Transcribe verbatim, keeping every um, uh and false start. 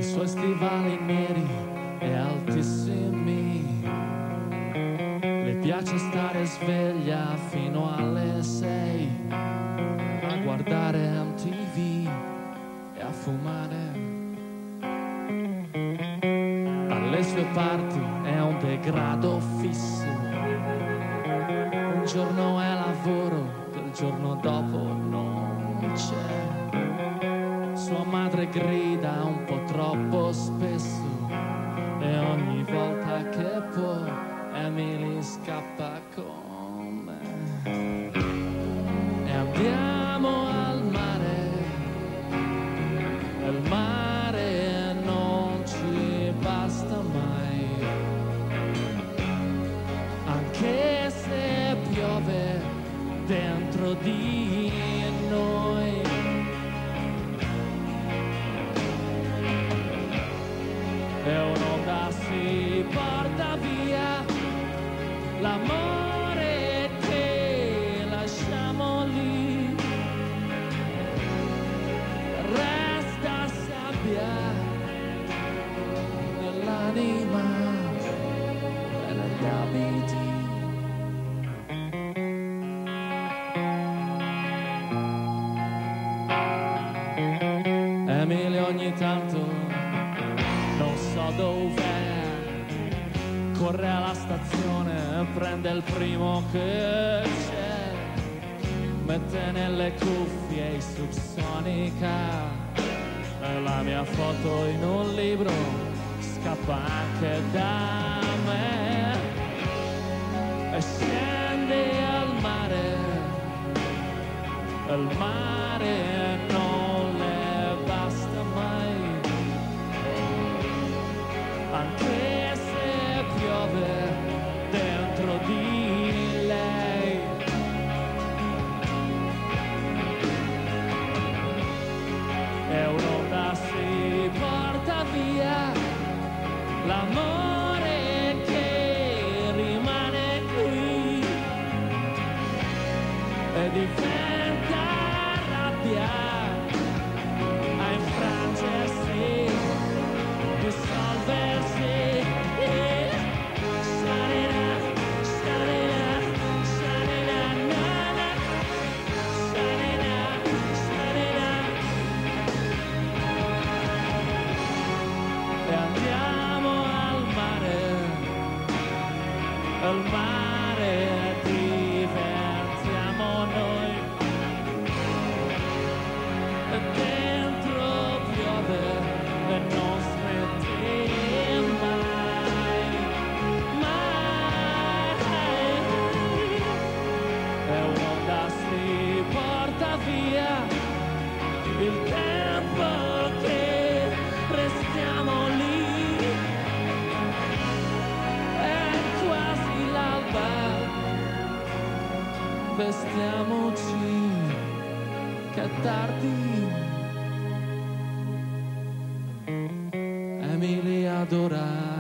suoi stivali neri e altissimi. Le piace stare sveglia fino alle sei a guardare M T V e a fumare. Alle sue parti è un degrado fisso. Un giorno è lavoro, il giorno dopo non c'è. Sua madre grida un po' troppo spesso e ogni volta che può Emily scappa con me. E andiamo al mare, e il mare non ci basta mai, anche se piove dentro di noi. E un'onda si porta via l'amore che lasciamo lì, resta sabbia nell'anima e negli abiti. Emily ogni tanto non so dov'è, corre alla stazione, prende il primo che c'è, mette nelle cuffie i Subsonica e la mia foto in un libro scappa anche da me e scende al mare, il mare non le basta mai, anche se piove dentro di lei. E un'onda si porta via l'amore che rimane qui e diventa rabbia a infrangersi, dissolversi. Il mare diventiamo noi e dentro piove e non smette mai, mai. E un'onda si porta via il tempo che restiamo lì. Vestiamoci che è tardi. Emily adora